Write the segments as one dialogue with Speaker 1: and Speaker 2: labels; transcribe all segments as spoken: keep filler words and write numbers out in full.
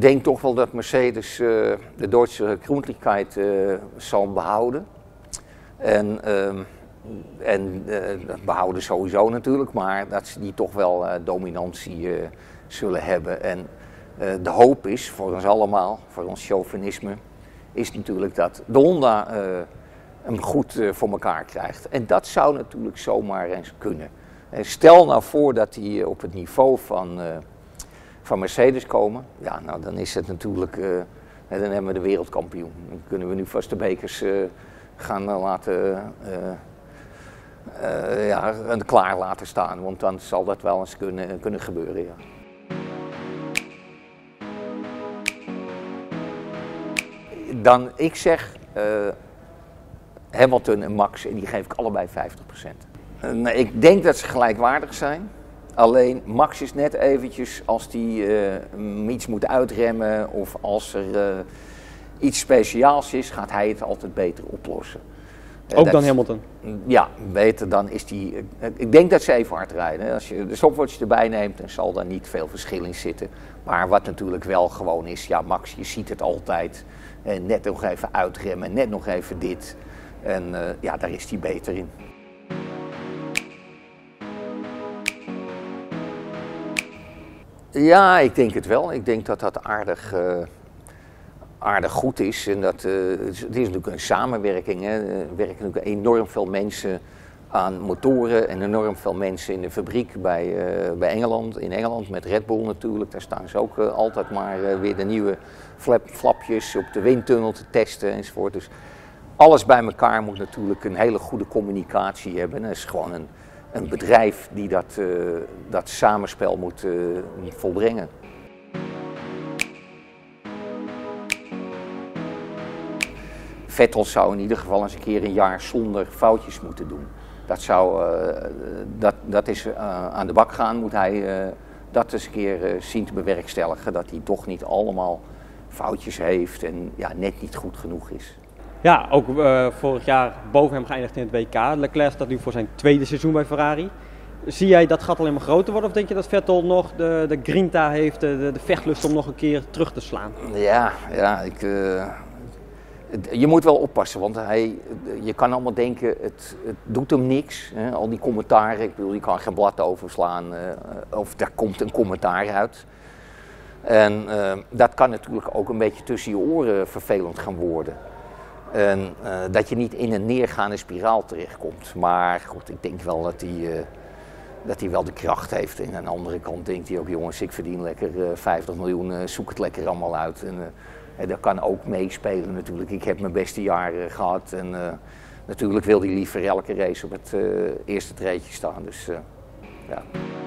Speaker 1: ik denk toch wel dat Mercedes uh, de Duitse Grundlichkeit uh, zal behouden. En, uh, en uh, dat behouden sowieso natuurlijk, maar dat ze die toch wel uh, dominantie uh, zullen hebben. En uh, de hoop is voor ons allemaal, voor ons chauvinisme, is natuurlijk dat de Honda uh, hem goed uh, voor elkaar krijgt. En dat zou natuurlijk zomaar eens kunnen. En stel nou voor dat die op het niveau van, uh, van Mercedes komen, ja, nou dan is het natuurlijk, uh, dan hebben we de wereldkampioen. Dan kunnen we nu vast de bekers uh, gaan uh, laten, uh, uh, ja, klaar laten staan, want dan zal dat wel eens kunnen, kunnen gebeuren. Ja. Dan, ik zeg uh, Hamilton en Max, en die geef ik allebei vijftig procent. Uh, ik denk dat ze gelijkwaardig zijn. Alleen Max is net eventjes, als die uh, iets moet uitremmen of als er uh, iets speciaals is, gaat hij het altijd beter oplossen. Uh,
Speaker 2: Ook
Speaker 1: dat,
Speaker 2: dan Hamilton?
Speaker 1: Ja, beter dan is die. Uh, ik denk dat ze even hard rijden. Als je de stopwatch erbij neemt, dan zal daar niet veel verschil in zitten. Maar wat natuurlijk wel gewoon is, ja Max, je ziet het altijd. Uh, net nog even uitremmen, net nog even dit. En uh, ja, daar is hij beter in. Ja, ik denk het wel. Ik denk dat dat aardig, uh, aardig goed is. En dat, uh, het is natuurlijk een samenwerking. Hè. Er werken natuurlijk enorm veel mensen aan motoren en enorm veel mensen in de fabriek bij, uh, bij Engeland. In Engeland met Red Bull natuurlijk. Daar staan ze ook uh, altijd maar uh, weer de nieuwe flap, flapjes op de windtunnel te testen enzovoort. Dus alles bij elkaar moet natuurlijk een hele goede communicatie hebben. Het is gewoon een, een bedrijf die dat, uh, dat samenspel moet uh, volbrengen. Vettel zou in ieder geval eens een keer een jaar zonder foutjes moeten doen. Dat, zou, uh, dat, dat is uh, aan de bak gaan, moet hij uh, dat eens een keer uh, zien te bewerkstelligen. Dat hij toch niet allemaal foutjes heeft en ja, net niet goed genoeg is.
Speaker 2: Ja, ook uh, vorig jaar boven hem geëindigd in het W K. Leclerc staat nu voor zijn tweede seizoen bij Ferrari. Zie jij dat gat alleen maar groter worden of denk je dat Vettel nog de, de grinta heeft, de, de vechtlust om nog een keer terug te slaan?
Speaker 1: Ja, ja ik, uh, het, je moet wel oppassen, want hij, je kan allemaal denken, het, het doet hem niks. Hè? Al die commentaren, ik bedoel, je kan geen blad overslaan uh, of daar komt een commentaar uit. En uh, dat kan natuurlijk ook een beetje tussen je oren vervelend gaan worden. En uh, dat je niet in een neergaande spiraal terechtkomt. Maar goed, ik denk wel dat hij, uh, dat hij wel de kracht heeft. En aan de andere kant denkt hij ook, jongens, ik verdien lekker uh, vijftig miljoen, uh, zoek het lekker allemaal uit. En, uh, en dat kan ook meespelen natuurlijk. Ik heb mijn beste jaren gehad. En uh, natuurlijk wil hij liever elke race op het uh, eerste treedje staan. Dus uh, ja.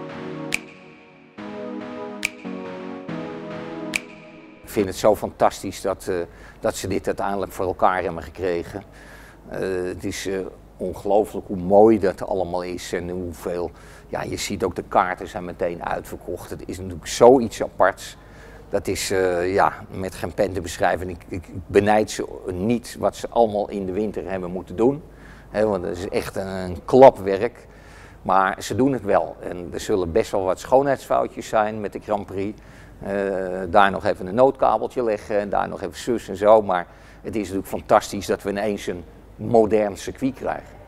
Speaker 1: Ik vind het zo fantastisch dat, uh, dat ze dit uiteindelijk voor elkaar hebben gekregen. Uh, het is uh, ongelooflijk hoe mooi dat allemaal is en hoeveel... Ja, je ziet ook de kaarten zijn meteen uitverkocht. Het is natuurlijk zoiets aparts. Dat is uh, ja, met geen pen te beschrijven. Ik, ik benijd ze niet wat ze allemaal in de winter hebben moeten doen. He, want het is echt een, een klapwerk. Maar ze doen het wel. En er zullen best wel wat schoonheidsfoutjes zijn met de Grand Prix. Uh, daar nog even een noodkabeltje leggen en daar nog even zus en zo. Maar het is natuurlijk fantastisch dat we ineens een modern circuit krijgen.